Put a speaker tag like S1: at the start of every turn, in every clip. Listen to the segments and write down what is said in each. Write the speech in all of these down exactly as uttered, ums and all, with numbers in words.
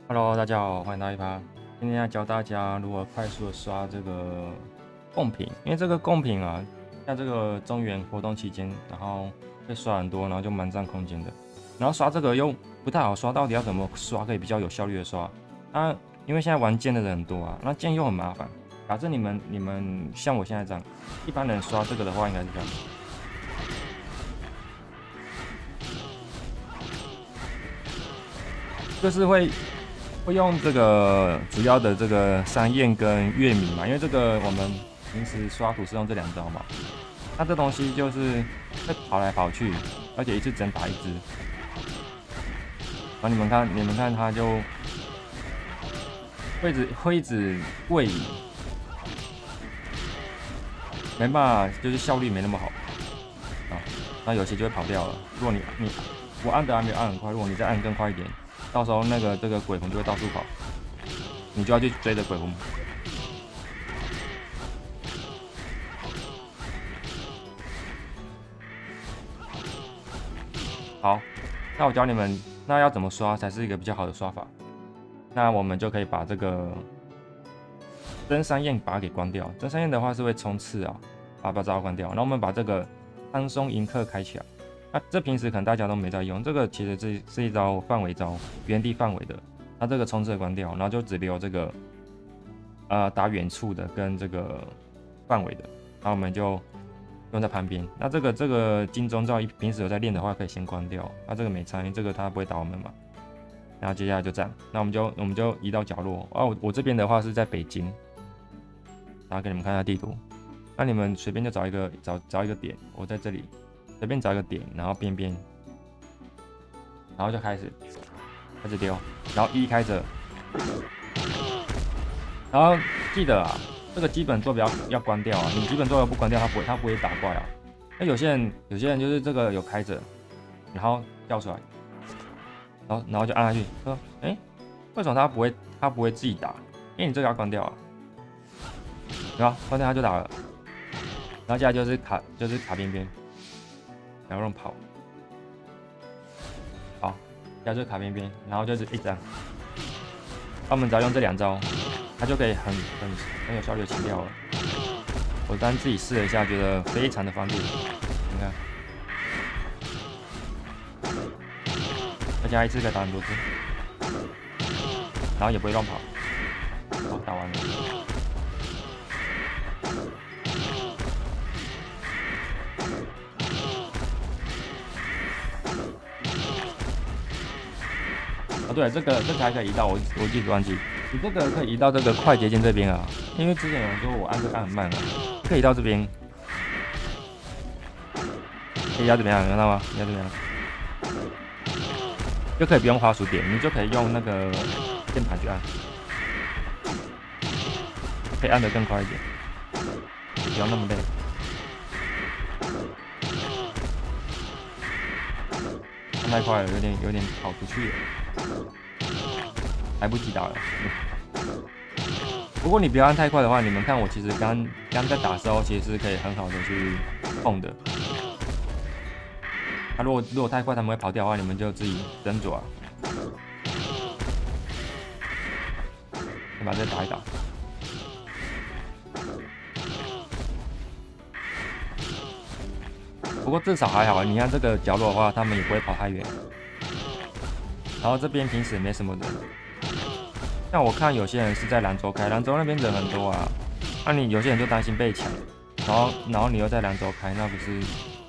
S1: Hello，大家好，欢迎到一趴。今天要教大家如何快速的刷这个贡品，因为这个贡品啊，在这个中元活动期间，然后会刷很多，然后就蛮占空间的。然后刷这个又不太好刷，到底要怎么刷可以比较有效率的刷？啊，因为现在玩剑的人很多啊，那剑又很麻烦。假设你们你们像我现在这样，一般人刷这个的话，应该是这样。就是会会用这个主要的这个山燕跟月米嘛，因为这个我们平时刷图是用这两招嘛。那这东西就是会跑来跑去，而且一次只能打一只。然后你们看，你们看它就会一直会一直位移，没办法，就是效率没那么好啊。那有些就会跑掉了。如果你你我按的还没有按很快，如果你再按更快一点。到时候那个这个鬼魂就会到处跑，你就要去追着鬼魂。好，那我教你们，那要怎么刷才是一个比较好的刷法？那我们就可以把这个真山焰把它给关掉。真山焰的话是会冲刺啊，把把招关掉。然后我们把这个苍松迎客开起来。那这平时可能大家都没在用，这个其实是是一招范围招，原地范围的。那这个冲刺关掉，然后就只留这个呃打远处的跟这个范围的，然后我们就用在旁边。那这个这个金钟罩平时有在练的话，可以先关掉。那这个没差，因为这个它不会打我们嘛。然后接下来就这样，那我们就我们就移到角落。哦，我我这边的话是在北京，然后给你们看一下地图。那你们随便就找一个找找一个点，我在这里。随便找一个点，然后边边，然后就开始开始丢，然后一开着，然后记得啊，这个基本坐标要关掉啊，你基本坐标不关掉，它不会它不会打怪啊。那有些人有些人就是这个有开着，然后掉出来，然后然后就按下去，说，哎、欸，为什么它不会它不会自己打？因为你这个要关掉啊，然后关掉它就打了，然后接下来就是卡就是卡边边。然后用跑，好，加这卡边边，然后就是一张。那我们只要用这两招，它就可以很很很有效率的清掉了。我刚自己试了一下，觉得非常的方便。你看，再加一次可以打很多次，然后也不会乱跑。好，打完了。哦，对了，这个这个还可以移到我我一直忘记，你这个可以移到这个快捷键这边啊，因为之前有人说我按这个按很慢啊，可以移到这边，可以移到这边啊，看到吗？移到这边啊，就可以不用滑鼠点，你就可以用那个键盘去按，可以按得更快一点，不要那么累。按太快了，有点有点跑出去了。来不及打了。不过你不要按太快的话，你们看我其实刚刚在打的时候，其实是可以很好的去控的。那、啊、如果如果太快他们会跑掉的话，你们就自己斟酌啊。先把这打一打。不过至少还好，你看这个角落的话，他们也不会跑太远。然后这边平时也没什么人。像我看有些人是在兰州开，兰州那边人很多啊。那、啊、你有些人就担心被抢，然后然后你又在兰州开，那不是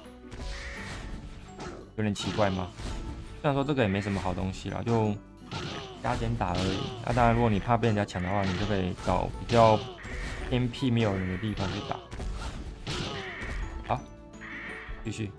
S1: 有点奇怪吗？虽然说这个也没什么好东西啦，就加减打而已。那、啊、当然，如果你怕被人家抢的话，你就可以找比较偏僻没有人的地方去打。好，继续。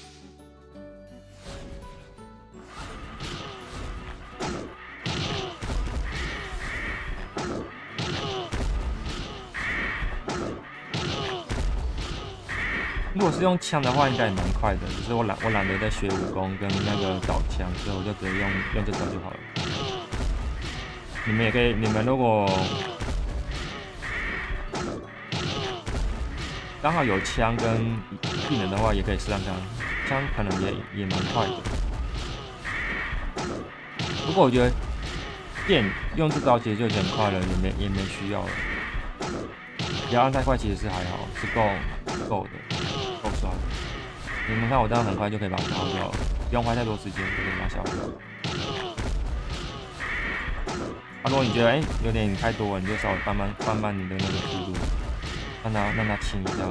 S1: 如果是用枪的话，应该也蛮快的。只是我懒，我懒得在学武功跟那个找枪，所以我就直接用用这招就好了。你们也可以，你们如果刚好有枪跟技能的话，也可以试看看。枪可能也也蛮快的。不过我觉得剑用这招其实就已经很快了，也没也没需要了。不要按太快，其实是还好，是够够的，够刷的。你们看我这样很快就可以把它消耗掉了，不用花太多时间就可以把它消耗掉。啊，如果你觉得哎、欸、有点太多了，你就稍微慢慢慢慢你的那个速度，让它让它轻一下。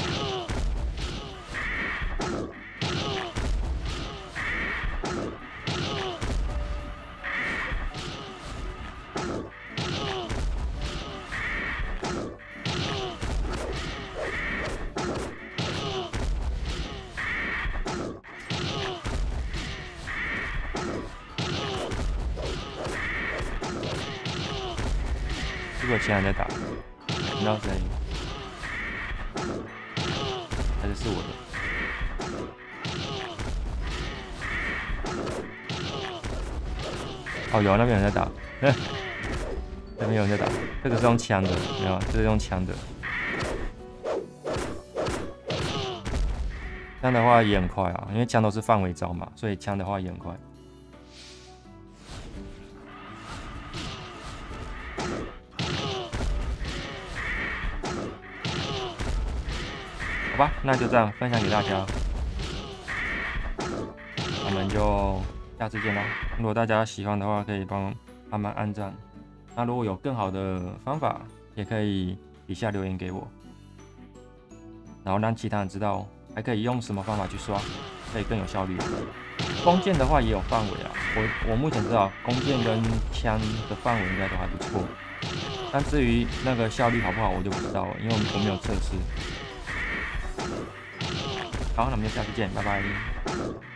S1: 如果其他人在打，听到声音，还是是我的？哦，有那边有人在打，那边有人在打。这个是用枪的，没有，这是用枪的。枪的话也很快啊，因为枪都是范围招嘛，所以枪的话也很快。好吧，那就这样分享给大家，我们就下次见啦。如果大家喜欢的话，可以帮慢慢按赞。那如果有更好的方法，也可以底下留言给我，然后让其他人知道还可以用什么方法去刷，可以更有效率。弓箭的话也有范围啊，我我目前知道弓箭跟枪的范围应该都还不错，但至于那个效率好不好，我就不知道了，因为我没有测试。好，那我们就下次见，拜拜。